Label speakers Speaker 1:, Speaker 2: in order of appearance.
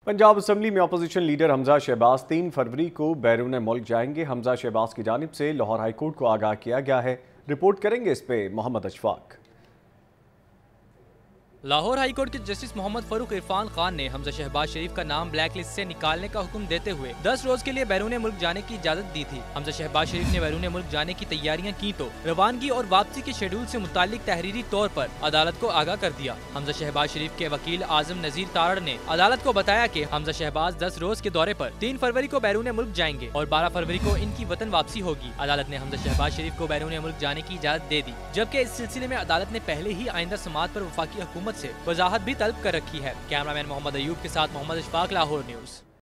Speaker 1: Punjab assembly में opposition leader Hamza Shahbaz 3 फरवरी को बैरून मुल्क जाएंगे। हमजा शहबाज की जानिब से लाहौर हाईकोर्ट को आगाह किया गया है। रिपोर्ट करेंगे इस पे मोहम्मद अशफाक।
Speaker 2: लाहौर हाईकोर्ट के जस्टिस मोहम्मद फरूक इरफान खान ने हमजा शहबाज शरीफ का नाम ब्लैक लिस्ट से निकालने का हुक्म देते हुए 10 रोज के लिए बैरून मुल्क जाने की इजाजत दी थी। हमजा शहबाज शरीफ ने बैरून मुल्क जाने की तैयारियां की तो रवानगी और वापसी के शेड्यूल से मुतालिक तहरीरी तौर पर अदालत को आगाह कर दिया। हमजा शहबाज शरीफ के वकील आजम नजीर तारड़ ने अदालत को बताया कि हमजा शहबाज 10 रोज के दौरे पर 3 फरवरी को बैरून मुल्क जाएंगे और 12 फरवरी को इनकी वतन वापसी होगी। अदालत ने हमजा शहबाज शरीफ को बैरून मुल्क जाने की इजाजत दे दी, जबकि इस सिलसिले में अदालत ने पहले ही आइंदा समाअत पर वफाकी हुकूमत से वजाहत भी तलब कर रखी है। कैमरामैन मोहम्मद अयूब के साथ मोहम्मद अशफाक, लाहौर न्यूज़।